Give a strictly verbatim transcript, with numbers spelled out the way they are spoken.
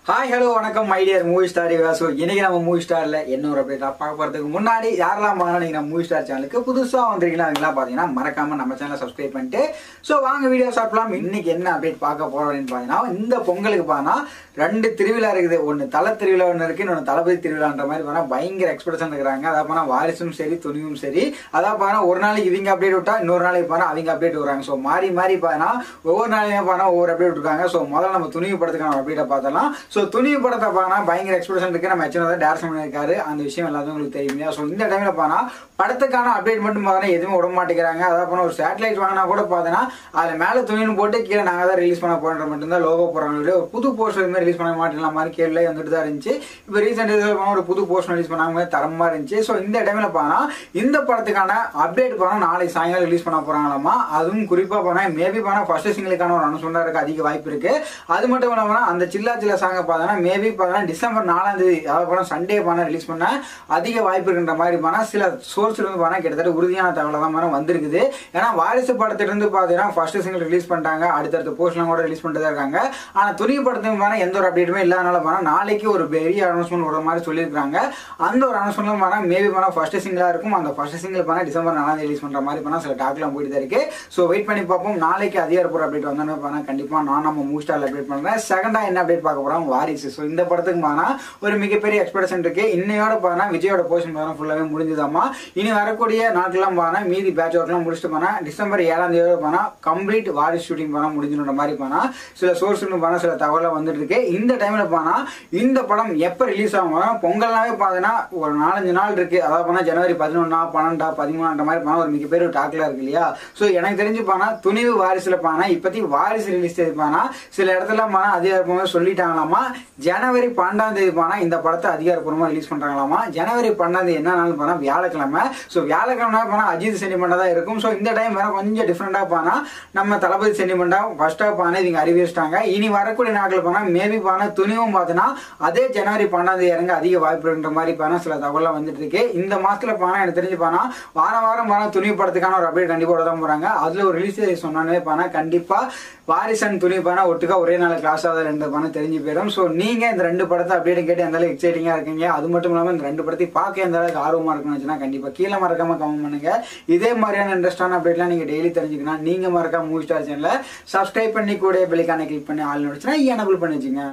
Hi, hello, வணக்கம் my dear MoviesStar viewers. So, இன்னைக்கு நம்ம MoviesStarல என்ன ஒரு அப்டேட் பார்க்க போறதுக்கு முன்னாடி யாரெல்லாம் பாத்தீங்கன்னா நீங்க நம்ம MoviesStar சேனலுக்கு புதுசா வந்திருக்கீங்களா அவங்களா பாத்தீங்கன்னா மறக்காம நம்ம சேனலை சப்ஸ்கிரைப் பண்ணிட்டு சோ வாங்க வீடியோ ஸ்டார்ட் பண்ணலாம். இன்னைக்கு என்ன அப்டேட் பார்க்க போறோம்னு பாத்தீங்கன்னா இந்த பொங்கலுக்கு பாத்தீங்கன்னா ரெண்டு திருவிழா இருக்குது. ஒன்னு தல திருவிழா ஒன்னு இருக்கு, இன்னொரு தளபதி திருவிழான்ற மாதிரி பாத்தீங்கன்னா பயங்கர எக்ஸ்பெக்டேஷன் இருக்காங்க. அத பாத்தீங்கன்னா வாரிசும் சரி துணிவும் சரி அத பாத்தீங்கன்னா ஒரு நாளைக்கு இவங்க அப்டேட் விட்டா இன்னொரு நாளைக்கு பாத்தீங்கன்னா அவங்க அப்டேட் வராங்க. சோ மாறி மாறி பாத்தீங்கன்னா ஒவ்வொரு நாளையும் பாத்தீங்கன்னா ஒவ்வொரு அப்டேட் விட்டுருக்காங்க. சோ முதல்ல நம்ம துணிவு படத்துக்கான அப்டேட் பார்த்தலாம். சோ துணிவு படத்தை பாத்தீங்கன்னா பயங்கர எக்ஸ்பெக்டேஷன் இருக்கு. நம்ம எச்சனோட டைரக்ஷன் பண்ணிருக்காரு. அந்த விஷயம் எல்லாத்தையும் உங்களுக்கு தெரியும் இல்லையா? சோ இந்த டைம்ல பாத்தீங்கன்னா படத்துக்கான அப்டேட் மட்டும் பாத்தீங்கன்னா எதுவுமே விட மாட்டேங்கிறாங்க. அதாவது போனா ஒரு சேட்டலைட் வாங்கினா கூட பாத்தீங்கன்னா அதுல மேல துணின்னு போட்டு கீழே நாங்க தான் ரிலீஸ் பண்ண போற மட்டும் தான் லோகோ போறாங்க. ஒரு புது போஸ்டர் மாதிரி ரிலீஸ் பண்ண மாட்டேங்கலாம் மாதிரி கேள்வி வந்துட்டு தான் இருந்துச்சு. இப்போ ரீசெண்ட் ஒரு புது போஸ்டர் ரிலீஸ் பண்ணாங்க தரமா இருந்துச்சு. சோ இந்த டைம்ல பாத்தீங்கன்னா இந்த படத்துக்கான அப்டேட் பாத்தீங்கன்னா நாளைக்கு சாயங்காலம் ரிலீஸ் பண்ண போறாங்களாமா. அதுவும் குறிப்பா பாத்தீங்கன்னா மேபி பாத்தீங்கன்னா ஃபர்ஸ்ட் சிங்கிளுக்கான ஒரு அனௌன்ஸ்மெண்ட் இருக்க அதிக வாய்ப்பு இருக்கு. அது மட்டும் இல்லாம அந்த சில்லா சில்லா சாங்க பாத்தீங்கன்னா மேபி பாத்தீங்கன்னா டிசம்பர் நாலாம் தேதி அதாவது சண்டே பாத்தீங்கன்னா ரிலீஸ் பண்ண அதிக வாய்ப்பு இருக்கின்ற மாதிரி பாத்தீங்கன்னா சில சோர்ஸ்ல இருந்து பாத்தீங்கன்னா கிட்டத்தட்ட உறுதியான தகவல் தான் வந்திருக்குது. ஏன்னா வாரிசு படத்துல இருந்து பாத்தீங்கன்னா ஃபர்ஸ்ட் சிங்கிள் ரிலீஸ் பண்ணிட்டாங்க, அடுத்தடுத்த போஸ்ட்லாம் கூட ரிலீஸ் பண்ணிட்டு இருக்காங்க. ஆனா துணி படத்துக்கு பாத்தீங்கன்னா எந்த ஒரு அப்டேட்டுமே இல்லாதனால பாத்தீங்கன்னா நாளைக்கு ஒரு பெரிய அனௌன்ஸ்மெண்ட் வர மாதிரி சொல்லியிருக்காங்க. அந்த ஒரு அனௌன்ஸ்மெண்ட் பாத்தீங்கன்னா மேபி பாத்தீங்கன்னா ஃபர்ஸ்ட் சிங்கிளா இருக்கும். அந்த ஃபர்ஸ்ட் சிங்கிள் பாத்தீங்கன்னா டிசம்பர் நாலாம் தேதி ரிலீஸ் பண்ற மாதிரி பாத்தீங்கன்னா சில டாக்லாம் போயிட்டு இருக்கு. சோ வெயிட் பண்ணி பார்ப்போம். நாளைக்கு அதிகாரப்பூர்வ அப்டேட் வந்தோன்னு பாத்தீங்கன்னா கண்டிப்பா நான் நம்ம MoviesStarல அப்டேட் பண்றேன். செகண்டா என்ன அப்டேட் பார்க்க போறோம், வாரிசு. சோ இந்த படத்துக்கு பாத்தீங்கன்னா ஒரு மிகப்பெரிய எக்ஸ்பெக்டேஷன் இருக்கு. இன்னையோட பாத்தீங்கன்னா விஜயோட போர்ஷன் பாத்தீங்கன்னா ஃபுல்லாவே முடிஞ்சதாமா. இனி வரக்கூடிய நாட்கள்லாம் பாத்தீங்கன்னா மீதி பேட்ச் ஒர்க்லாம் முடிச்சுட்டு பாத்தீங்கன்னா டிசம்பர் ஏழாம் தேதி பாத்தீங்கன்னா கம்ப்ளீட் வாரிசு ஷூட்டிங் பாத்தீங்கன்னா முடிஞ்சுன்ற மாதிரி பாத்தீங்கன்னா சில சோர்ஸ்ல பாத்தீங்கன்னா சில தகவல் வந்துட்டு இருக்கு. இந்த டைம்ல பாத்தீங்கன்னா இந்த படம் எப்ப ரிலீஸ் ஆகும், பொங்கல்னாவே பாத்தீங்கன்னா ஒரு நாலஞ்சு நாள் இருக்கு. அதாவது பாத்தீங்கன்னா ஜனவரி பதினொன்னா பன்னெண்டா பதிமூணான்ற மாதிரி பாத்தீங்கன்னா ஒரு மிகப்பெரிய டாக்ல இருக்கு இல்லையா? சோ எனக்கு தெரிஞ்சு பாத்தீங்கன்னா துணிவு வாரிசுல பாத்தீங்கன்னா இப்பத்தி வாரிசு ரிலீஸ் பாத்தீங்கன்னா சில இடத்துல பாத்தீங்கன்னா அதிகாரப்பூர்வமா சொல்லிட்டாங்களாமா. ஜனவரி பன்னெண்டாம் தேதி பாத்தீங்கன்னா இந்த படத்தை அதிகாரப்பூர்வமா ரிலீஸ் பண்றாங்களாமா. ஜனவரி பன்னெண்டாம் தேதி என்ன நாள் பாத்தீங்கன்னா வியாழக்கிழமை. சோ வியாழக்கிழமை பாத்தீங்கன்னா அஜித் சென்டிமெண்டா தான் இருக்கும். சோ இந்த டைம் வேற கொஞ்சம் டிஃபரெண்டா பாத்தீங்கன்னா நம்ம தளபதி சென்டிமெண்டா ஃபர்ஸ்டா பாத்தீங்கன்னா இவங்க அறிவிச்சிட்டாங்க. இனி வரக்கூடிய நாட்கள் பாத்தீங்கன்னா மேபி பாத்தீங்கன்னா துணிவும் பாத்தீங்கன்னா அதே ஜனவரி பன்னெண்டாம் தேதி இறங்க அதிக வாய்ப்பு இருக்கின்ற மாதிரி பாத்தீங்கன்னா சில தகவல் வந்துட்டு இருக்கு. இந்த மாசத்துல பாத்தீங்கன்னா எனக்கு தெரிஞ்சு பாத்தீங்கன்னா வாரம் வாரம் பாத்தீங்கன்னா துணி படத்துக்கான ஒரு அப்டேட் கண்டிப்பா தான் போறாங்க. அதுல ஒரு ரிலீஸ் சொன்னாலே பாத்தீங்கன்னா கண்டிப்பா வாரிசன் துணி பாத்தீங்கன்னா ஒட்டுக்கா ஒரே நாள் கிளாஸ் ஆகுது ரெண்டு பாத்தீங்கன்னா தெரிஞ்சு போயிடும். சோ நீங்க இந்த ரெண்டு படத்தை அப்டேட் கேட்டு எந்த அளவுக்கு எக்ஸைட்டிங்கா இருக்கீங்க, அது மட்டும் இல்லாம இந்த ரெண்டு படத்தை பார்க்க எந்த அளவுக்கு ஆர்வமா இருக்குன்னு கண்டிப்பா கீழே மறக்காம கமெண்ட் பண்ணுங்க. இதே மாதிரியான இன்ட்ரெஸ்டான அப்டேட்லாம் நீங்க டெய்லி தெரிஞ்சுக்கணும். நீங்க மறக்காம MoviesStar சேனலை சப்ஸ்கிரைப் பண்ணி கூட பெல்லைக்கான கிளிக் பண்ணி ஆல் நோட்டிஃபிகேஷன் எனேபிள் பண்ணி வச்சுங்க.